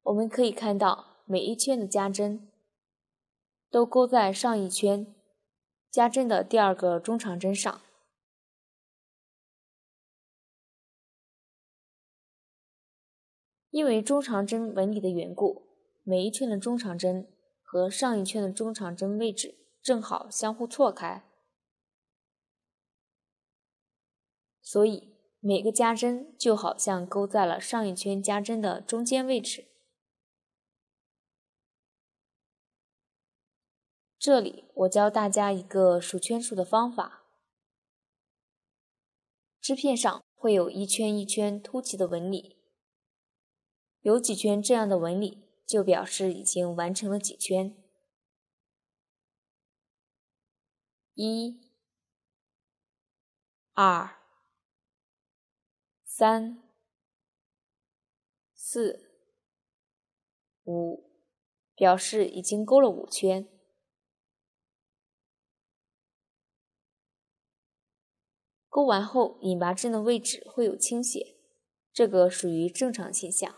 我们可以看到每一圈的加针都勾在上一圈加针的第二个中长针上。因为中长针纹理的缘故，每一圈的中长针和上一圈的中长针位置正好相互错开，所以每个加针就好像勾在了上一圈加针的中间位置。这里我教大家一个数圈数的方法。织片上会有一圈一圈凸起的纹理，有几圈这样的纹理，就表示已经完成了几圈。1、2、3、4、5，表示已经勾了5圈。勾完后，引拔针的位置会有倾斜，这个属于正常现象。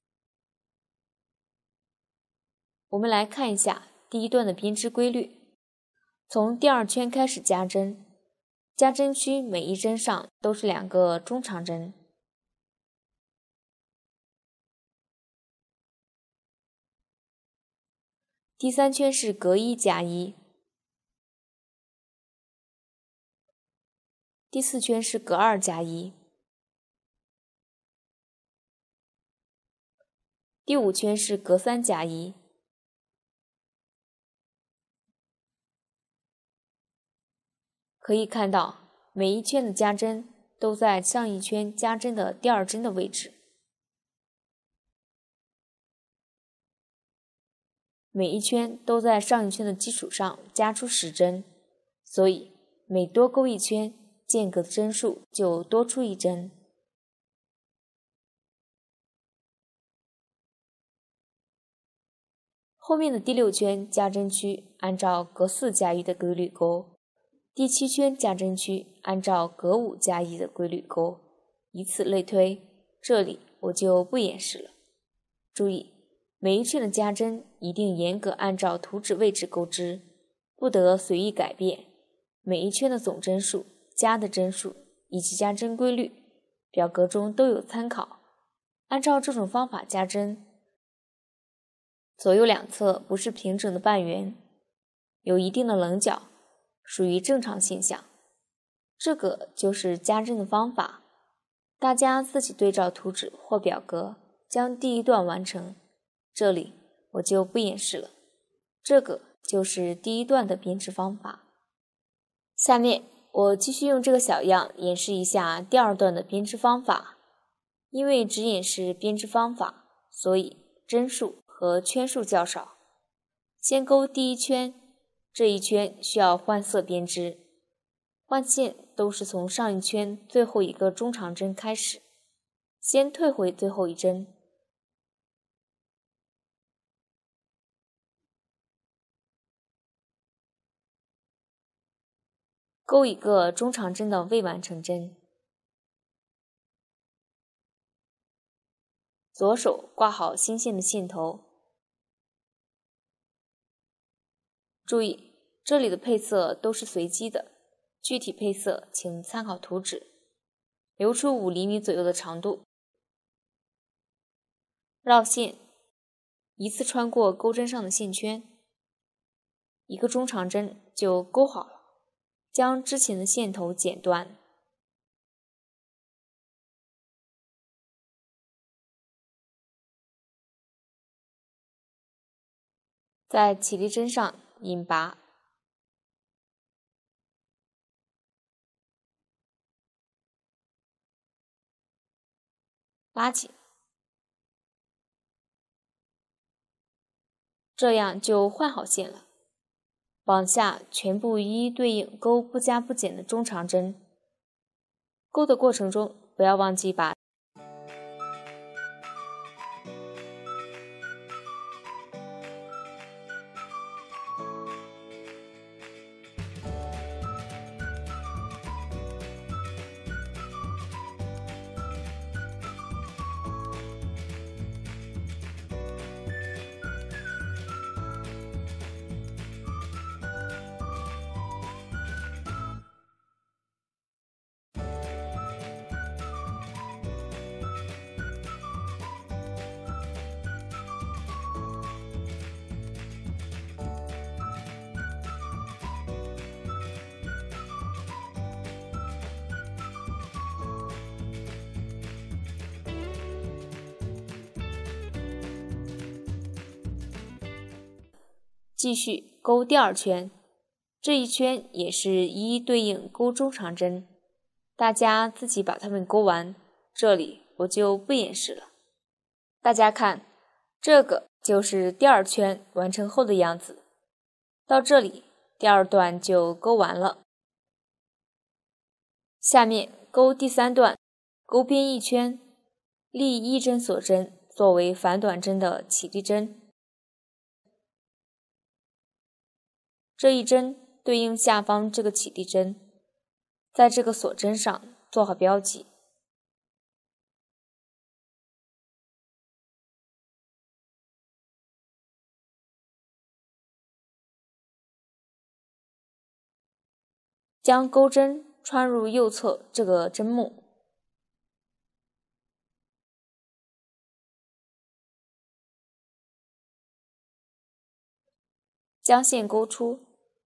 我们来看一下第一段的编织规律。从第2圈开始加针，加针区每一针上都是2个中长针。第3圈是隔1加1，第4圈是隔2加1，第5圈是隔3加1。可以看到，每一圈的加针都在上一圈加针的第2针的位置。每一圈都在上一圈的基础上加出10针，所以每多勾一圈，间隔的针数就多出1针。后面的第6圈加针区按照隔4加1的规律勾，第7圈加针区按照隔5加1的规律勾，以此类推，这里我就不演示了。注意，每一圈的加针一定严格按照图纸位置钩织，不得随意改变。每一圈的总针数、加的针数以及加针规律，表格中都有参考。按照这种方法加针，左右两侧不是平整的半圆，有一定的棱角，属于正常现象。这个就是加针的方法，大家自己对照图纸或表格将第一段完成，这里我就不演示了。这个就是第一段的编织方法。下面我继续用这个小样演示一下第2段的编织方法。因为只演示编织方法，所以针数和圈数较少。先勾第1圈，这一圈需要换色编织，换线都是从上一圈最后一个中长针开始，先退回最后一针，勾一个中长针的未完成针，左手挂好新线的线头。注意，这里的配色都是随机的，具体配色请参考图纸。留出5厘米左右的长度，绕线，一次穿过钩针上的线圈，一个中长针就勾好了，将之前的线头剪断。在起立针上引拔，拉紧，这样就换好线了。往下全部一一对应钩不加不减的中长针，钩的过程中不要忘记把继续勾第二圈，这一圈也是一一对应勾中长针，大家自己把它们勾完，这里我就不演示了。大家看，这个就是第二圈完成后的样子。到这里，第二段就勾完了。下面勾第三段，勾边一圈，立一针锁针作为反短针的起立针。这一针对应下方这个起立针，在这个锁针上做好标记。将钩针穿入右侧这个针目，将线勾出，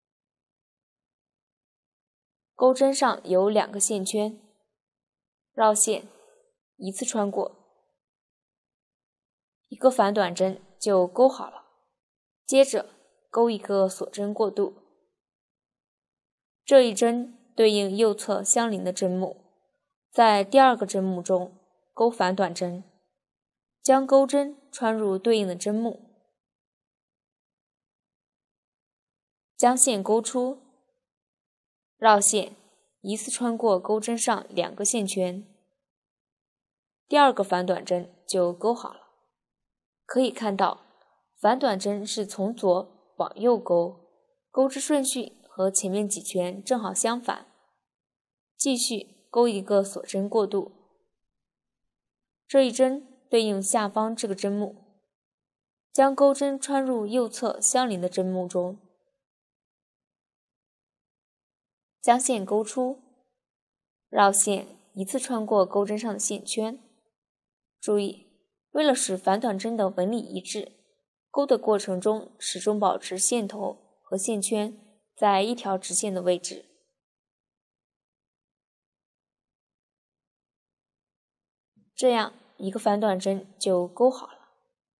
钩针上有2个线圈，绕线，一次穿过，一个反短针就勾好了。接着勾一个锁针过渡，这一针对应右侧相邻的针目，在第2个针目中勾反短针，将钩针穿入对应的针目，将线勾出，绕线，一次穿过钩针上2个线圈，第2个反短针就勾好了。可以看到，反短针是从左往右勾，钩织顺序和前面几圈正好相反。继续勾一个锁针过渡，这一针对应下方这个针目，将钩针穿入右侧相邻的针目中，将线勾出，绕线，一次穿过钩针上的线圈。注意，为了使反短针的纹理一致，勾的过程中始终保持线头和线圈在一条直线的位置。这样一个反短针就勾好了。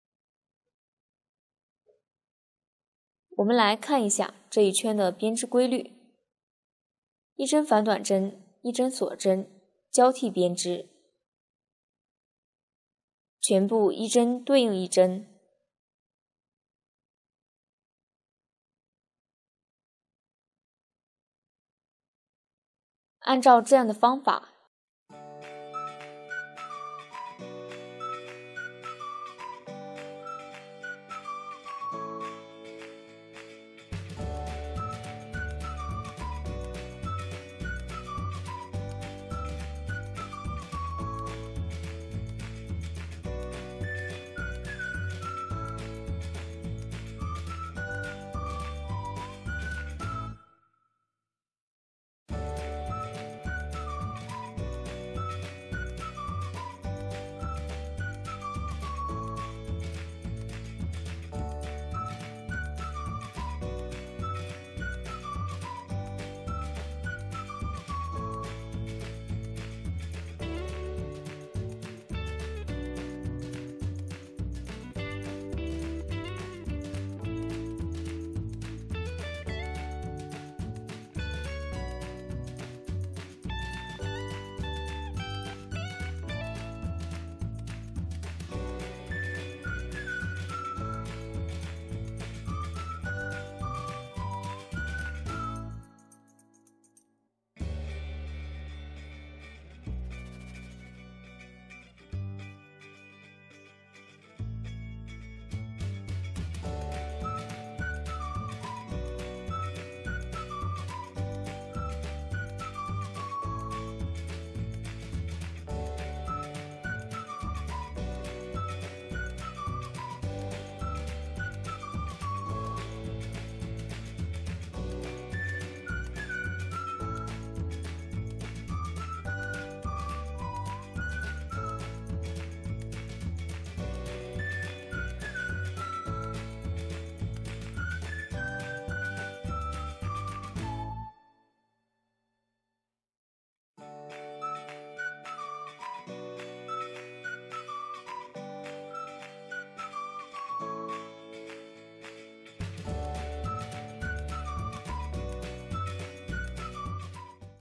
我们来看一下这一圈的编织规律：一针反短针，一针锁针，交替编织，全部一针对应一针。按照这样的方法，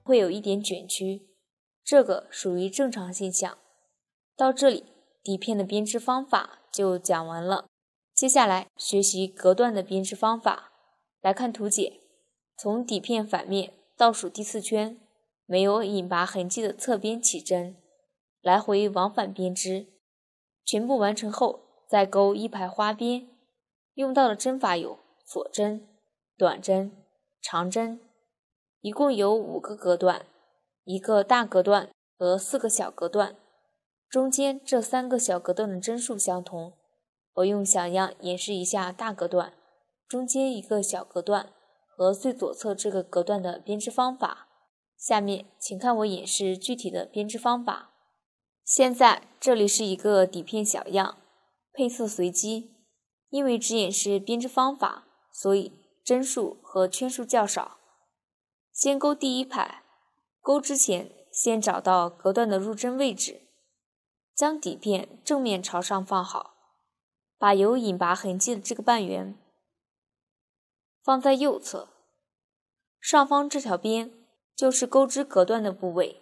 会有一点卷曲，这个属于正常现象。到这里，底片的编织方法就讲完了。接下来学习隔断的编织方法。来看图解，从底片反面倒数第4圈，没有引拔痕迹的侧边起针，来回往返编织。全部完成后，再钩1排花边。用到的针法有锁针、短针、长针，一共有5个隔断，1个大隔断和4个小隔断。中间这3个小隔断的针数相同。我用小样演示一下大隔断、中间一个小隔断和最左侧这个隔断的编织方法。下面请看我演示具体的编织方法。现在这里是一个底片小样，配色随机。因为只演示编织方法，所以针数和圈数较少。先钩第1排，钩之前先找到隔断的入针位置，将底片正面朝上放好，把有引拔痕迹的这个半圆放在右侧，上方这条边就是钩织隔断的部位。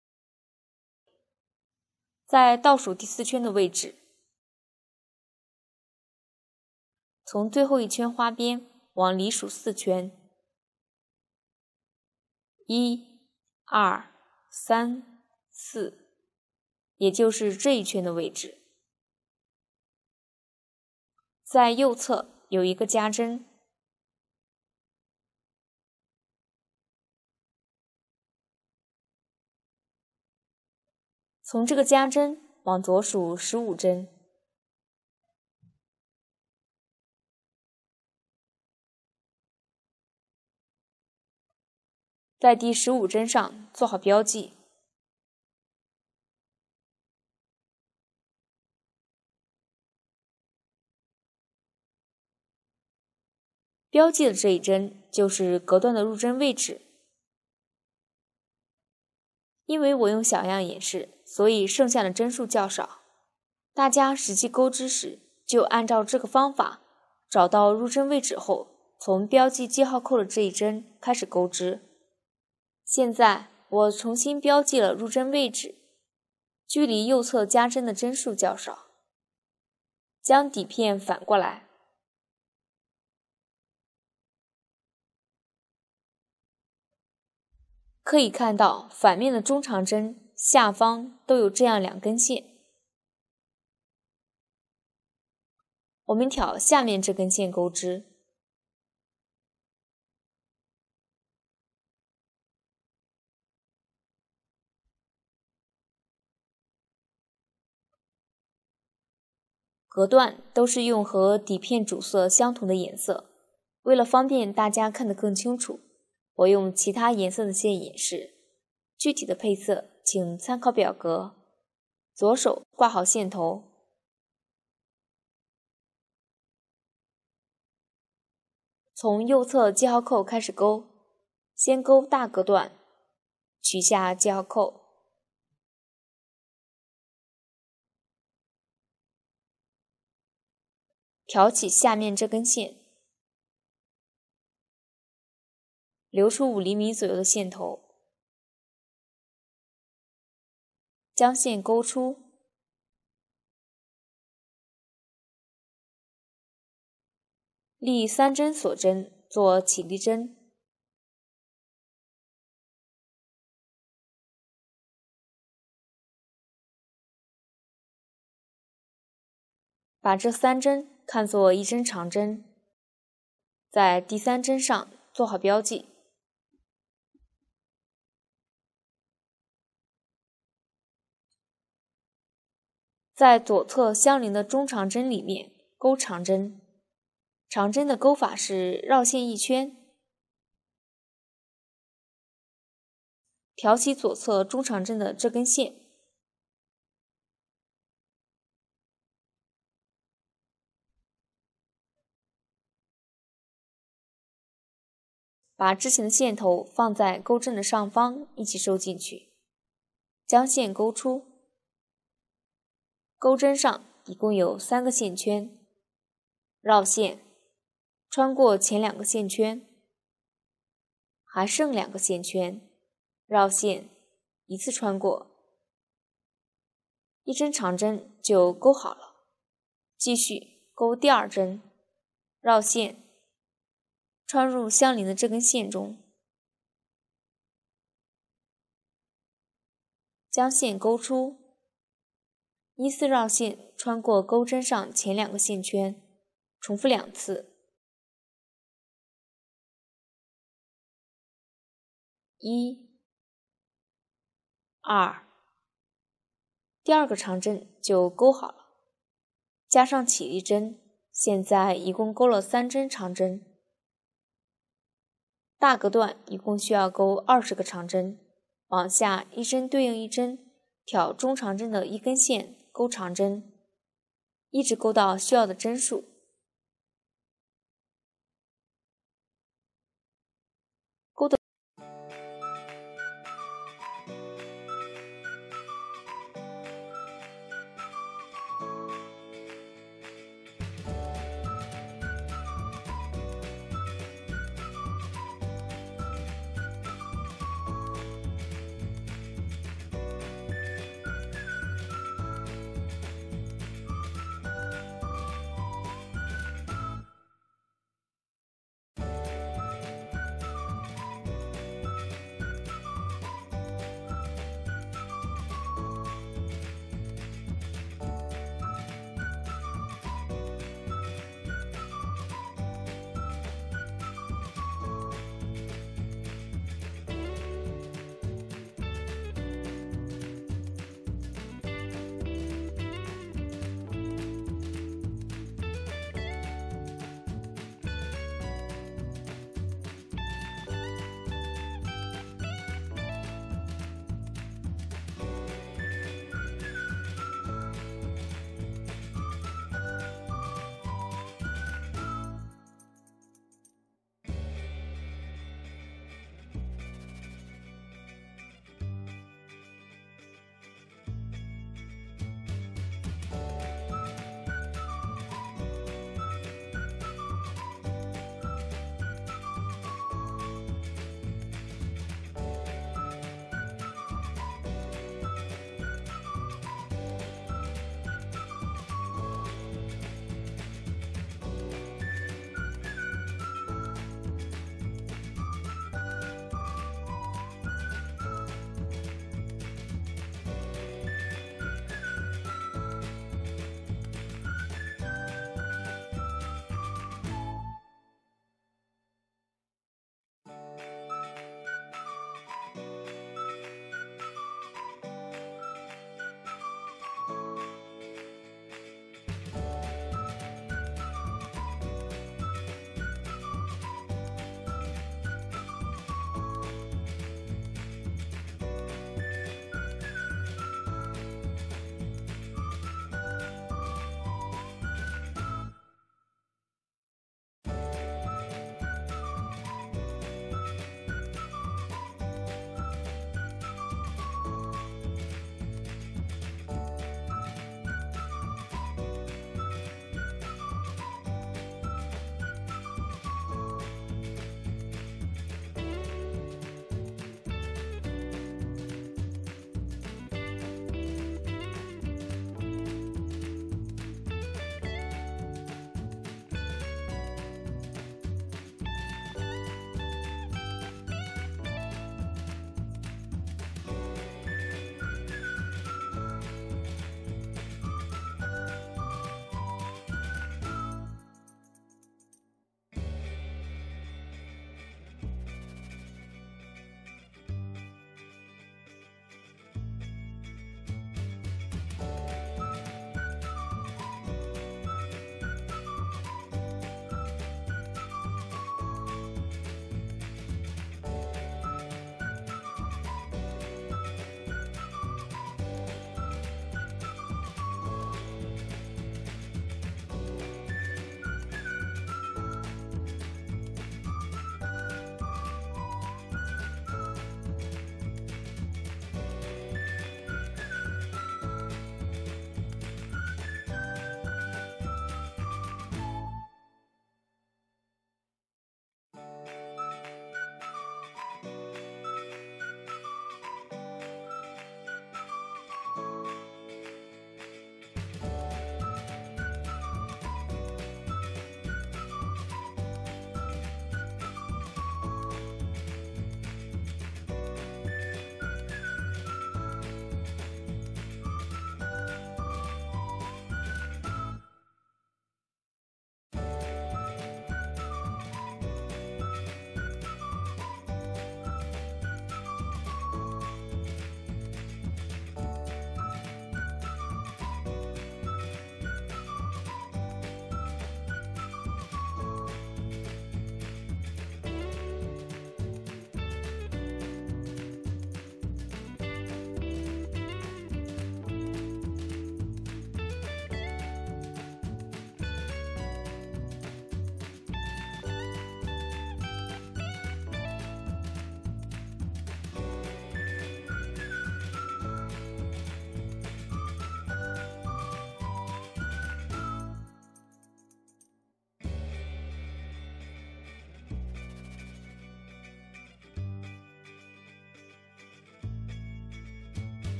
在倒数第4圈的位置，从最后一圈花边往里数4圈，1、2、3、4，也就是这一圈的位置。在右侧有一个加针，从这个加针往左数15针。在第15针上做好标记。标记的这一针就是隔断的入针位置。因为我用小样演示，所以剩下的针数较少。大家实际钩织时，就按照这个方法，找到入针位置后，从标记记号扣的这一针开始钩织。现在我重新标记了入针位置，距离右侧加针的针数较少。将底片反过来，可以看到反面的中长针下方都有这样2根线。我们挑下面这根线钩织。隔断都是用和底片主色相同的颜色，为了方便大家看得更清楚，我用其他颜色的线演示。具体的配色请参考表格。左手挂好线头，从右侧记号扣开始钩，先钩大隔断，取下记号扣。挑起下面这根线，留出5厘米左右的线头，将线钩出，立3针锁针做起立针，把这3针看作1针长针，在第3针上做好标记。在左侧相邻的中长针里面钩长针，长针的钩法是绕线1圈，挑起左侧中长针的这根线，把之前的线头放在钩针的上方一起收进去，将线钩出。钩针上一共有3个线圈，绕线，穿过前2个线圈，还剩2个线圈， 绕线，一次穿过，一针长针就钩好了。继续钩第二针，绕线，穿入相邻的这根线中，将线钩出，依次绕线穿过钩针上前2个线圈，重复2次。1、2，第2个长针就钩好了，加上起立针，现在一共钩了3针长针。大格段一共需要钩20个长针，往下一针对应一针，挑中长针的一根线钩长针，一直钩到需要的针数。